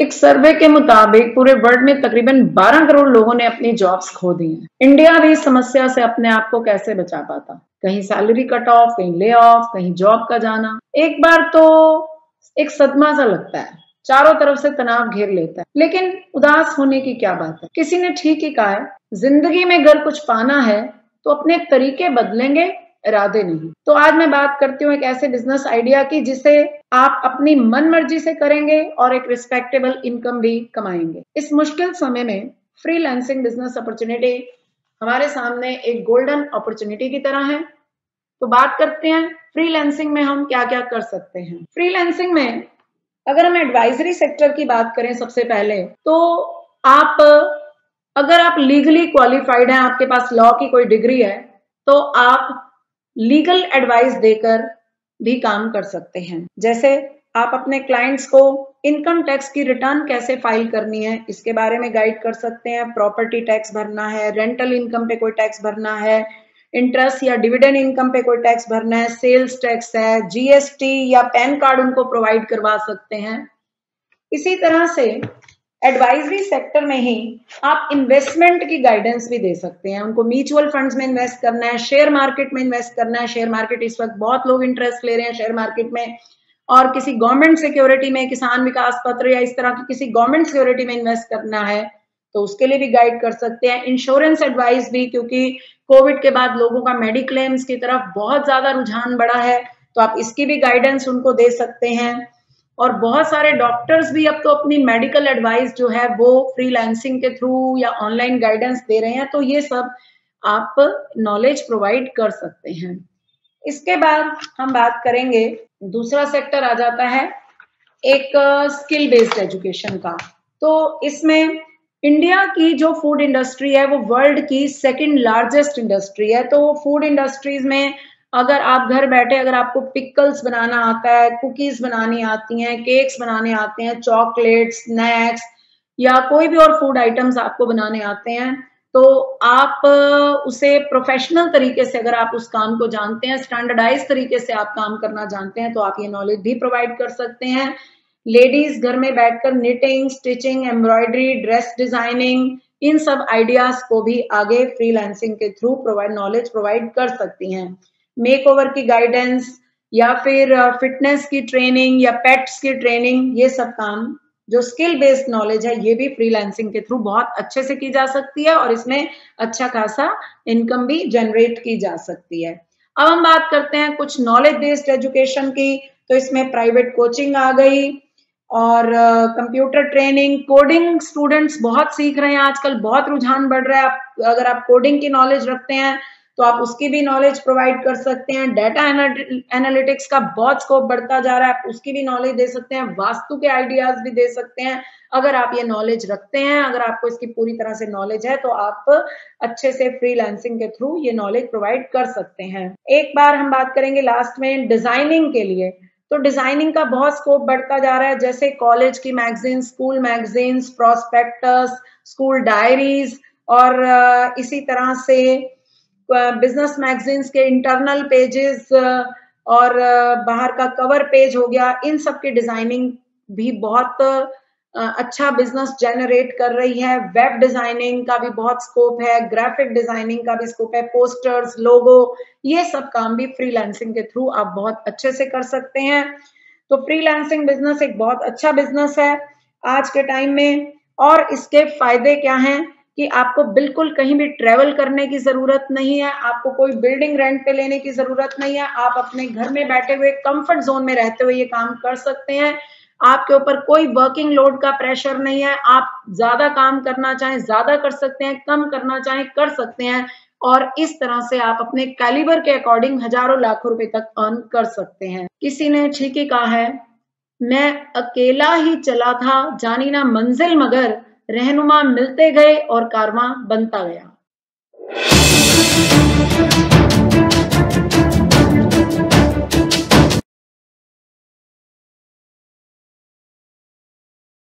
एक सर्वे के मुताबिक पूरे वर्ल्ड में तकरीबन 12 करोड़ लोगों ने अपनी जॉब्स खो दी हैं। इंडिया भी इस समस्या से अपने आप को कैसे बचा पाता? कहीं सैलरी कट ऑफ, कहीं ले ऑफ, कहीं जॉब का जाना। एक बार तो एक सदमा सा लगता है, चारों तरफ से तनाव घेर लेता है। लेकिन उदास होने की क्या बात है? किसी ने ठीक ही कहा है, जिंदगी में अगर कुछ पाना है तो अपने तरीके बदलेंगे, इरादे नहीं। तो आज मैं बात करती हूँ एक ऐसे बिजनेस आइडिया की जिसे आप अपनी मन मर्जी से करेंगे और एक रिस्पेक्टेबल इनकम भी कमाएंगे। इस मुश्किल समय में फ्रीलांसिंग बिजनेस अपॉर्चुनिटी हमारे सामने एक गोल्डन अपॉर्चुनिटी की तरह है। तो बात करते हैं फ्रीलांसिंग में हम क्या क्या कर सकते हैं। फ्रीलांसिंग में अगर हम एडवाइजरी सेक्टर की बात करें सबसे पहले, तो अगर आप लीगली क्वालिफाइड हैं, आपके पास लॉ की कोई डिग्री है, तो आप लीगल एडवाइस देकर भी काम कर सकते हैं। जैसे आप अपने क्लाइंट्स को इनकम टैक्स की रिटर्न कैसे फाइल करनी है, इसके बारे में गाइड कर सकते हैं। प्रॉपर्टी टैक्स भरना है, रेंटल इनकम पे कोई टैक्स भरना है, इंटरेस्ट या डिविडेंड इनकम पे कोई टैक्स भरना है, सेल्स टैक्स है, जीएसटी या पैन कार्ड उनको प्रोवाइड करवा सकते हैं। इसी तरह से एडवाइजरी सेक्टर में ही आप इन्वेस्टमेंट की गाइडेंस भी दे सकते हैं। उनको म्यूचुअल फंड्स में इन्वेस्ट करना है, शेयर मार्केट में इन्वेस्ट करना है। शेयर मार्केट इस वक्त बहुत लोग इंटरेस्ट ले रहे हैं शेयर मार्केट में, और किसी गवर्नमेंट सिक्योरिटी में, किसान विकास पत्र या इस तरह की किसी गवर्नमेंट सिक्योरिटी में इन्वेस्ट करना है तो उसके लिए भी गाइड कर सकते हैं। इंश्योरेंस एडवाइस भी, क्योंकि कोविड के बाद लोगों का मेडिक्लेम्स की तरफ बहुत ज्यादा रुझान बढ़ा है, तो आप इसकी भी गाइडेंस उनको दे सकते हैं। और बहुत सारे डॉक्टर्स भी अब तो अपनी मेडिकल एडवाइस जो है वो फ्रीलांसिंग के थ्रू या ऑनलाइन गाइडेंस दे रहे हैं, तो ये सब आप नॉलेज प्रोवाइड कर सकते हैं। इसके बाद हम बात करेंगे, दूसरा सेक्टर आ जाता है एक स्किल बेस्ड एजुकेशन का। तो इसमें इंडिया की जो फूड इंडस्ट्री है वो वर्ल्ड की सेकंड लार्जेस्ट इंडस्ट्री है। तो फूड इंडस्ट्रीज में अगर आप घर बैठे, अगर आपको पिकल्स बनाना आता है, कुकीज बनानी आती हैं, केक्स बनाने आते हैं, चॉकलेट, स्नैक्स या कोई भी और फूड आइटम्स आपको बनाने आते हैं, तो आप उसे प्रोफेशनल तरीके से, अगर आप उस काम को जानते हैं, स्टैंडर्डाइज तरीके से आप काम करना जानते हैं, तो आप ये नॉलेज भी प्रोवाइड कर सकते हैं। लेडीज घर में बैठकर knitting, stitching, embroidery, dress designing, इन सब आइडियाज को भी आगे फ्रीलांसिंग के थ्रू नॉलेज प्रोवाइड कर सकती हैं। मेकओवर की गाइडेंस या फिर फिटनेस की ट्रेनिंग या पेट्स की ट्रेनिंग, ये सब काम जो स्किल बेस्ड नॉलेज है ये भी फ्रीलांसिंग के थ्रू बहुत अच्छे से की जा सकती है और इसमें अच्छा खासा इनकम भी जनरेट की जा सकती है। अब हम बात करते हैं कुछ नॉलेज बेस्ड एजुकेशन की। तो इसमें प्राइवेट कोचिंग आ गई और कंप्यूटर ट्रेनिंग, कोडिंग स्टूडेंट्स बहुत सीख रहे हैं आजकल, बहुत रुझान बढ़ रहा है। आप अगर आप कोडिंग की नॉलेज रखते हैं तो आप उसकी भी नॉलेज प्रोवाइड कर सकते हैं। डाटा एनालिटिक्स का बहुत स्कोप बढ़ता जा रहा है, आप उसकी भी नॉलेज दे सकते हैं। वास्तु के आइडियाज भी दे सकते हैं। अगर आप ये नॉलेज रखते हैं, अगर आपको इसकी पूरी तरह से नॉलेज है, तो आप अच्छे से फ्रीलांसिंग के थ्रू ये नॉलेज प्रोवाइड कर सकते हैं। एक बार हम बात करेंगे लास्ट में डिजाइनिंग के लिए। तो डिजाइनिंग का बहुत स्कोप बढ़ता जा रहा है, जैसे कॉलेज की magazine, school magazines, prospectus, school diaries और इसी तरह से बिजनेस मैगजीन्स के इंटरनल पेजेस और बाहर का कवर पेज हो गया, इन सब की डिजाइनिंग भी बहुत अच्छा बिजनेस जनरेट कर रही है। वेब डिजाइनिंग का भी बहुत स्कोप है, ग्राफिक डिजाइनिंग का भी स्कोप है, पोस्टर्स, लोगो, ये सब काम भी फ्रीलांसिंग के थ्रू आप बहुत अच्छे से कर सकते हैं। तो फ्रीलांसिंग बिजनेस एक बहुत अच्छा बिजनेस है आज के टाइम में। और इसके फायदे क्या हैं कि आपको बिल्कुल कहीं भी ट्रेवल करने की जरूरत नहीं है, आपको कोई बिल्डिंग रेंट पे लेने की जरूरत नहीं है, आप अपने घर में बैठे हुए कंफर्ट जोन में रहते हुए ये काम कर सकते हैं। आपके ऊपर कोई वर्किंग लोड का प्रेशर नहीं है, आप ज्यादा काम करना चाहें ज्यादा कर सकते हैं, कम करना चाहें कर सकते हैं, और इस तरह से आप अपने कैलिबर के अकॉर्डिंग हजारों लाखों रुपए तक अर्न कर सकते हैं। किसी ने ठीक ही कहा है, मैं अकेला ही चला था जानी ना मंजिल, मगर रहनुमा मिलते गए और कारवां बनता गया।